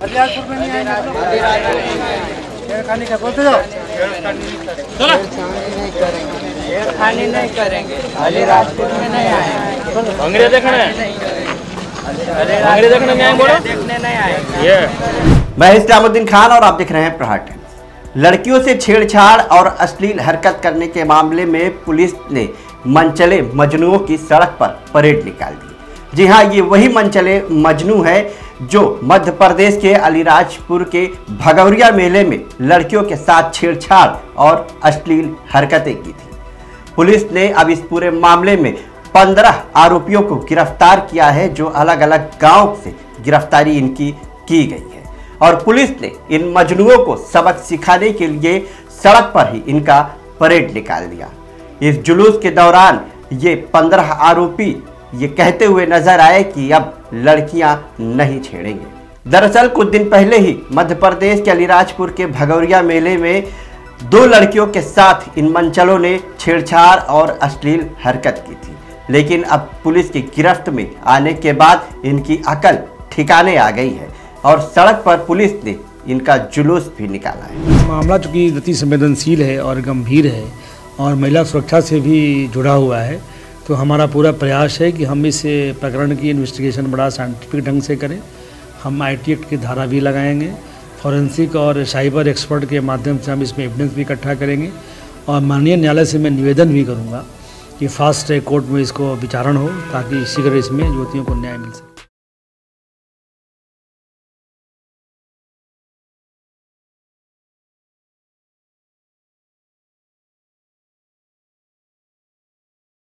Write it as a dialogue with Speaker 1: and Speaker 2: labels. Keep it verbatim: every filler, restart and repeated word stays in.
Speaker 1: अलीराजपुर में नहीं आएंगे, छेड़खानी का बोलते जाओ।
Speaker 2: छेड़खानी नहीं करेंगे, अलीराजपुर में नहीं आएंगे।
Speaker 3: अंग्रेज देखने अंग्रेज देखने नहीं आएंगे, बोलो
Speaker 2: देखने नहीं आएंगे।
Speaker 4: मैं इस्लामुद्दीन खान और आप देख रहे हैं प्रहार टाइम्स। लड़कियों से छेड़छाड़ और अश्लील हरकत करने के मामले में पुलिस ने मनचले मजनुओं की सड़क पर परेड निकाल दी। जी हां, ये वही मनचले मजनू है जो मध्य प्रदेश के अलीराजपुर के भगौरिया मेले में लड़कियों के साथ छेड़छाड़ और अश्लील हरकतें की थी। पुलिस ने अब इस पूरे मामले में पंद्रह आरोपियों को गिरफ्तार किया है, जो अलग अलग गांव से गिरफ्तारी इनकी की गई है और पुलिस ने इन मजनुओं को सबक सिखाने के लिए सड़क पर ही इनका परेड निकाल दिया। इस जुलूस के दौरान ये पंद्रह आरोपी ये कहते हुए नजर आए कि अब लड़कियां नहीं छेड़ेंगे। दरअसल कुछ दिन पहले ही मध्य प्रदेश के अलीराजपुर के भगौरिया मेले में दो लड़कियों के साथ इन मनचलों ने छेड़छाड़ और अश्लील हरकत की थी, लेकिन अब पुलिस की गिरफ्त में आने के बाद इनकी अकल ठिकाने आ गई है और सड़क पर पुलिस ने इनका जुलूस भी निकाला है।
Speaker 5: मामला चूँकि अति संवेदनशील है और गंभीर है और महिला सुरक्षा से भी जुड़ा हुआ है, तो हमारा पूरा प्रयास है कि हम इस प्रकरण की इन्वेस्टिगेशन बड़ा साइंटिफिक ढंग से करें। हम आई टी एक्ट की धारा भी लगाएंगे, फॉरेंसिक और साइबर एक्सपर्ट के माध्यम से हम इसमें एविडेंस भी इकट्ठा करेंगे और माननीय न्यायालय से मैं निवेदन भी करूंगा कि फास्ट ट्रैक कोर्ट में इसको विचारण हो, ताकि शीघ्र इसमें युवतियों को न्याय मिल सके।